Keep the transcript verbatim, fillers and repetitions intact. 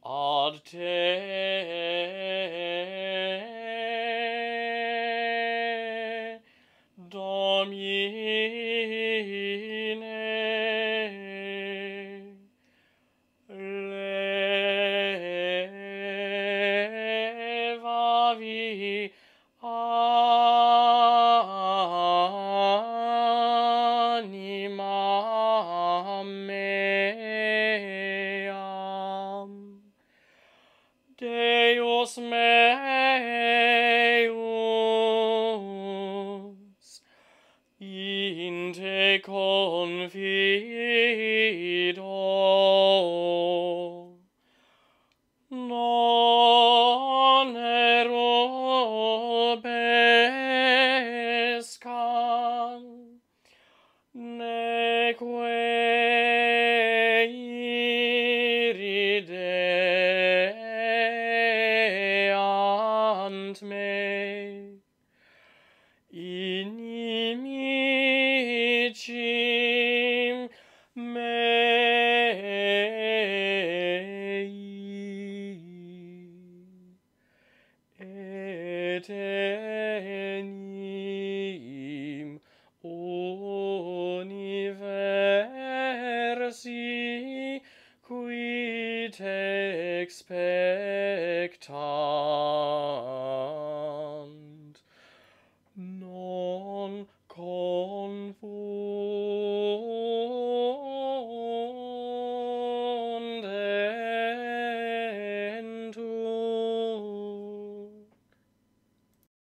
ad te, Domine, levavi animam meam. Deus meus, in te confido, non erubescam, neque irideant me, inimicim mei, et